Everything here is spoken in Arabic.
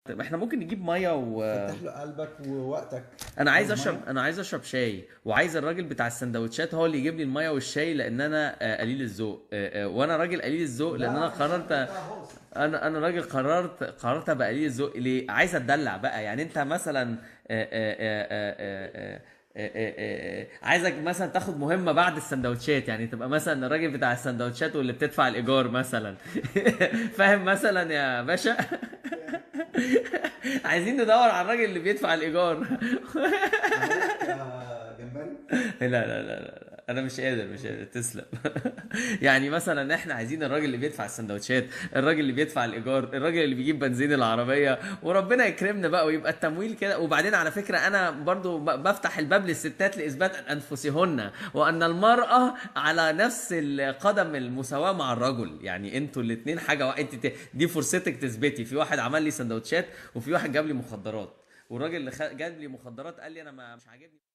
طب احنا ممكن نجيب ميه فتح له قلبك ووقتك. انا عايز عايز اشرب ميه. انا عايز اشرب شاي، وعايز الراجل بتاع السندوتشات هو اللي يجيب لي الميه والشاي، لان انا قليل الذوق. وانا راجل قليل الذوق لان انا لا، مش شرط قررت. انت هوست. انا راجل قررت ابقى قليل الذوق ليه؟ عايز اتدلع بقى. يعني انت مثلا عايزك مثلا تاخد مهمه بعد السندوتشات، يعني تبقى مثلا الراجل بتاع السندوتشات واللي بتدفع الايجار مثلا. فاهم مثلا يا باشا؟ عايزين ندور على الراجل اللي بيدفع الايجار. اعمل لك جمبري. لا انا مش قادر تسلم. يعني مثلا احنا عايزين الراجل اللي بيدفع السندوتشات، الراجل اللي بيدفع الايجار، الراجل اللي بيجيب بنزين العربيه، وربنا يكرمنا بقى ويبقى التمويل كده. وبعدين على فكره انا برضو بفتح الباب للستات لاثبات انفسهن، وان المراه على نفس القدم المساواه مع الرجل. يعني انتوا الاثنين حاجه انت دي فرصتك تثبتي. في واحد عمل لي سندوتشات، وفي واحد جاب لي مخدرات، والراجل اللي جاب لي مخدرات قال لي انا ما مش عاجبني.